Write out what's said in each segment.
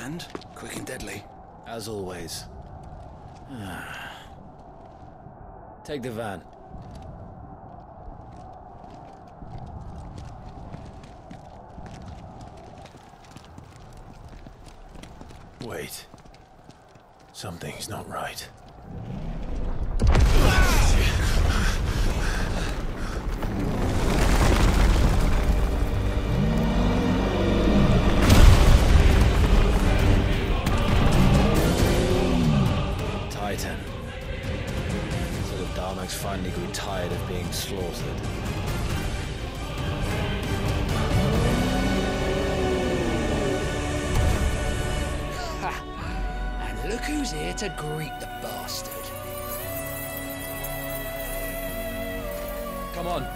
And quick and deadly. As always. Take the van. Wait. Something's not right. Titan. So the Darmaks finally grew tired of being slaughtered. And look who's here to greet the bastard. Come on.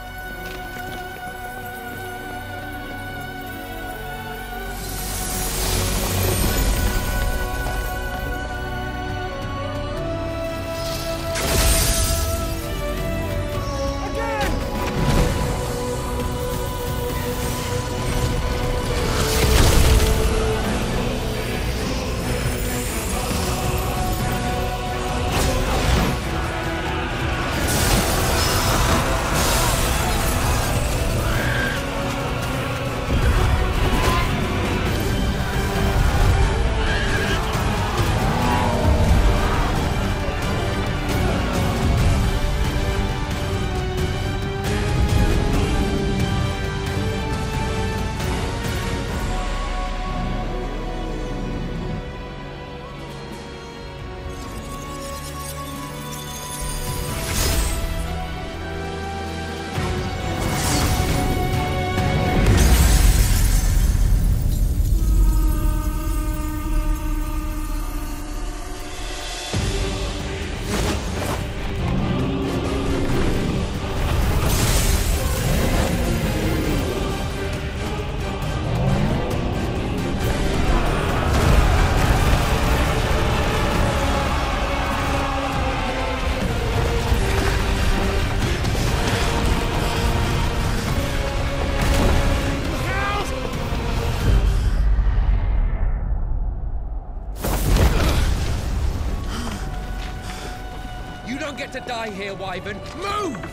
You don't get to die here, Wyvern. Move!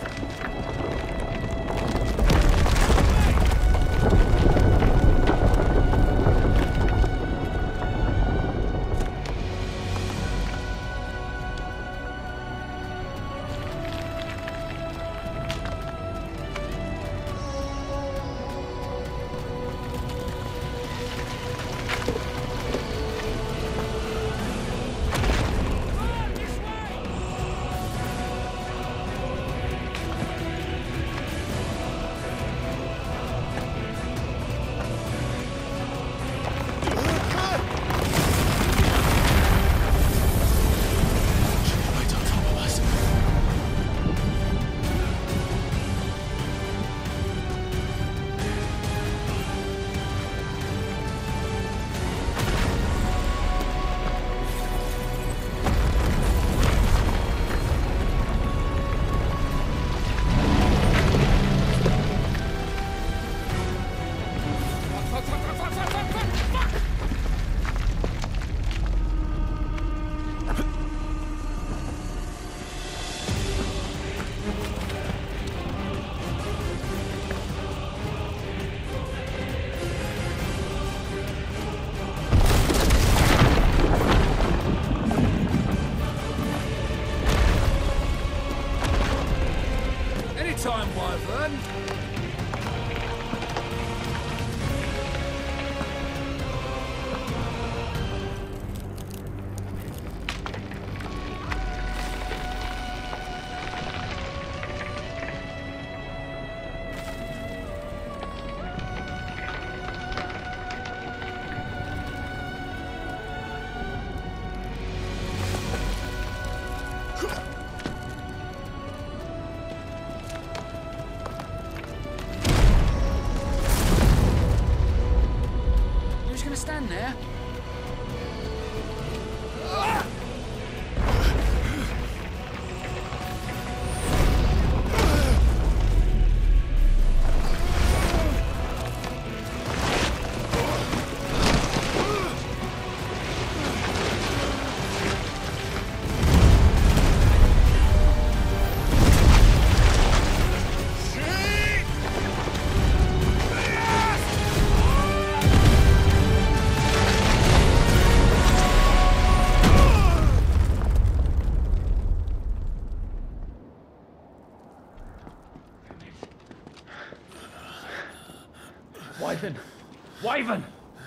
Wyvern! Wyvern!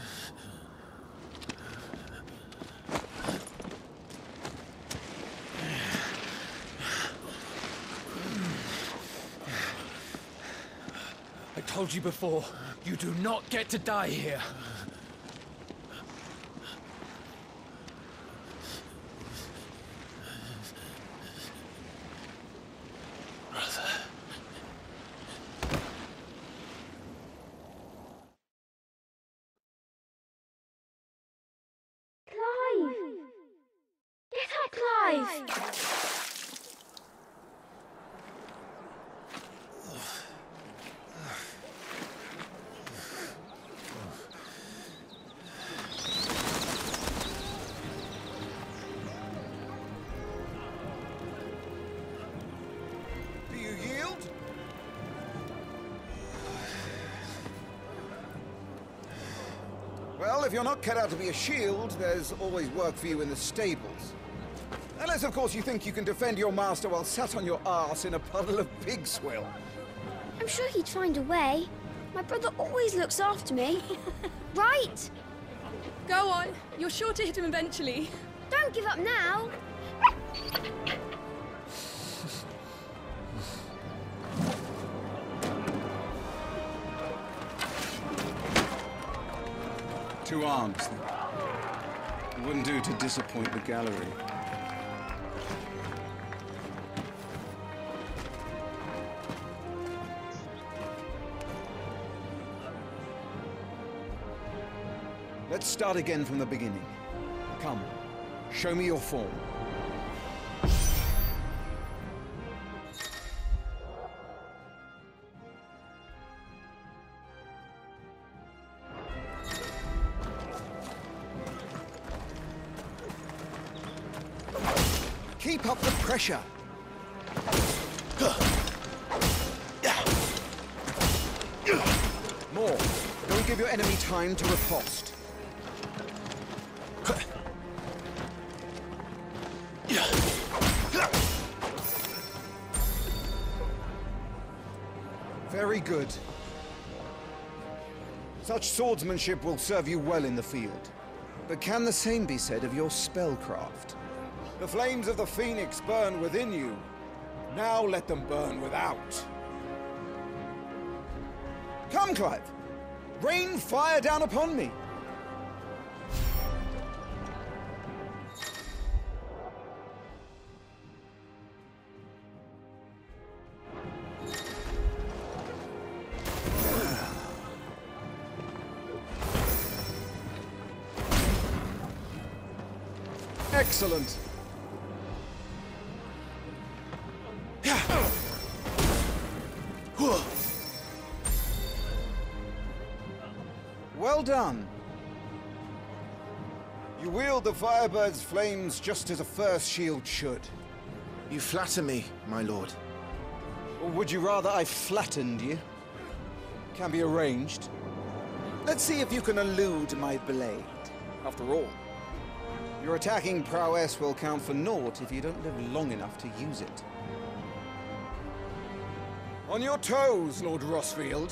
I told you before, you do not get to die here. Clive! Get up, Clive! Do you yield? Well, if you're not cut out to be a shield, there's always work for you in the stables. Unless, of course, you think you can defend your master while sat on your arse in a puddle of pig swill. I'm sure he'd find a way. My brother always looks after me. Right? Go on. You're sure to hit him eventually. Don't give up now. Two arms, then. It wouldn't do to disappoint the gallery. Let's start again from the beginning. Come, show me your form. Keep up the pressure. More. Don't give your enemy time to riposte. Very good. Such swordsmanship will serve you well in the field. But can the same be said of your spellcraft? The flames of the Phoenix burn within you. Now let them burn without. Come, Clive. Rain fire down upon me. Excellent. Well done. You wield the Firebird's flames just as a first shield should. You flatter me, my lord. Or would you rather I flattened you? Can be arranged. Let's see if you can elude my blade. After all, your attacking prowess will count for naught if you don't live long enough to use it. On your toes, Lord Rossfield.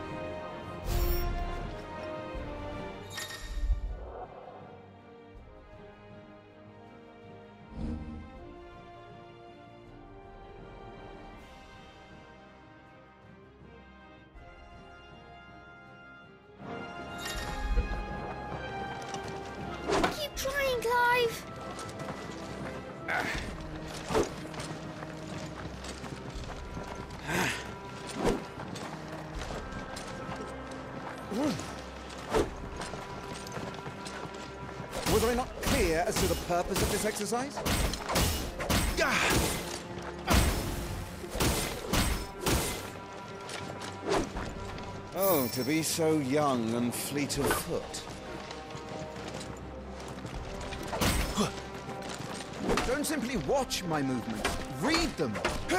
Keep trying, Clive. Was I not clear as to the purpose of this exercise? Oh, to be so young and fleet of foot. Don't simply watch my movements. Read them.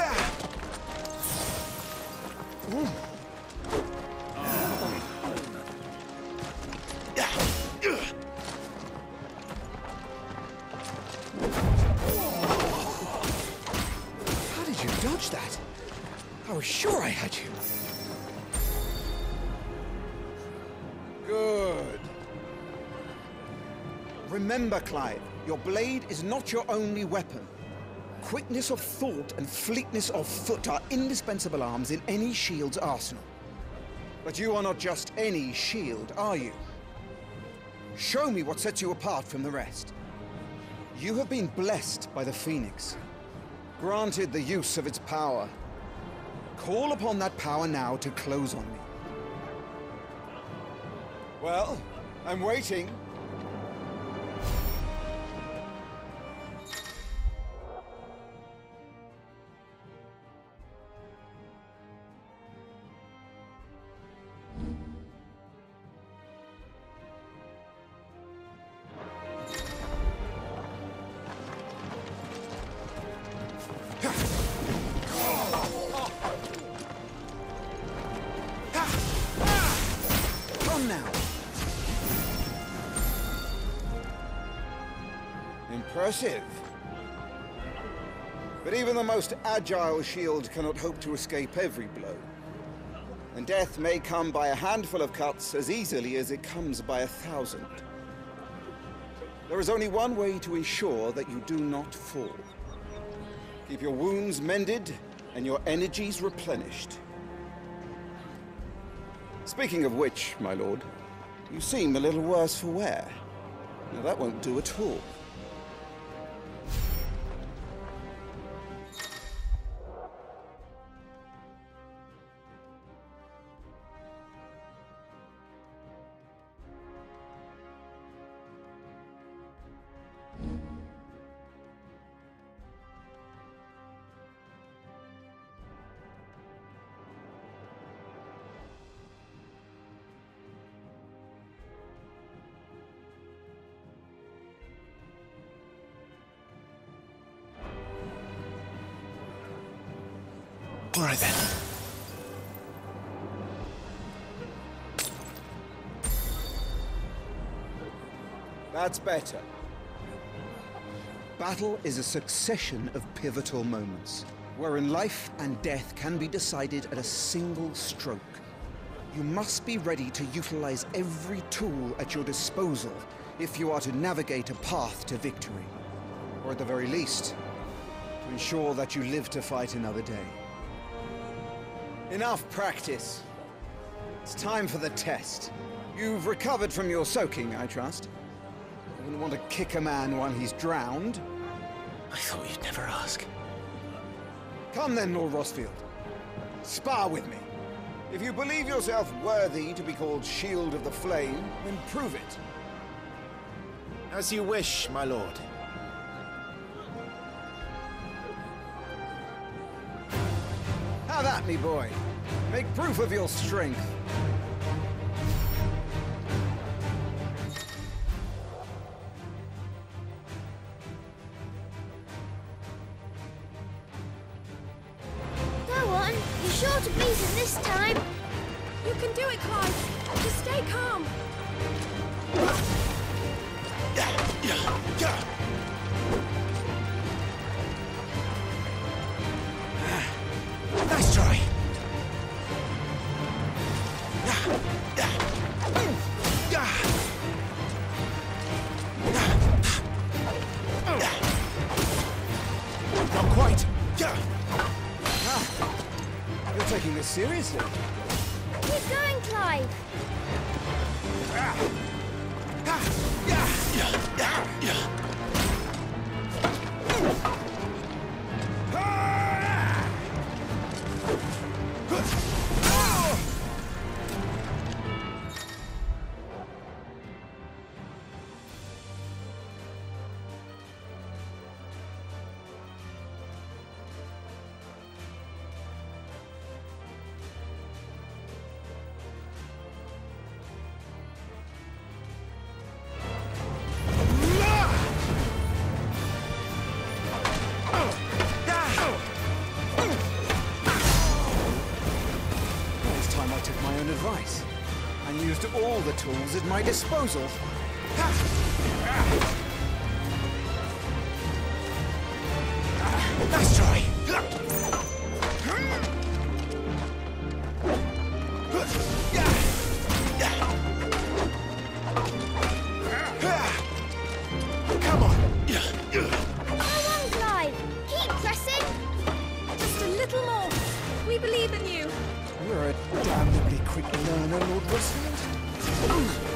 How did you dodge that? I was sure I had you. Remember, Clive, your blade is not your only weapon. Quickness of thought and fleetness of foot are indispensable arms in any shield's arsenal. But you are not just any shield, are you? Show me what sets you apart from the rest. You have been blessed by the Phoenix, granted the use of its power. Call upon that power now to close on me. Well, I'm waiting. Come now. Impressive. But even the most agile shield cannot hope to escape every blow. And death may come by a handful of cuts as easily as it comes by 1,000. There is only one way to ensure that you do not fall. Keep your wounds mended and your energies replenished. Speaking of which, my lord, you seem a little worse for wear. Now that won't do at all. All right then. That's better. Battle is a succession of pivotal moments, wherein life and death can be decided at a single stroke. You must be ready to utilize every tool at your disposal if you are to navigate a path to victory. Or at the very least, to ensure that you live to fight another day. Enough practice. It's time for the test. You've recovered from your soaking, I trust. You wouldn't want to kick a man while he's drowned. I thought you'd never ask. Come then, Lord Rosfield. Spar with me. If you believe yourself worthy to be called Shield of the Flame, then prove it. As you wish, my lord. Have at me, boy. Make proof of your strength. Go on. You're sure to beat him this time. You can do it, Clive. Just stay calm. Nice try. Not quite. You're taking this seriously. Keep going, Clive. Advice and used all the tools at my disposal. Nice try. quick learner, Lord Rosfield.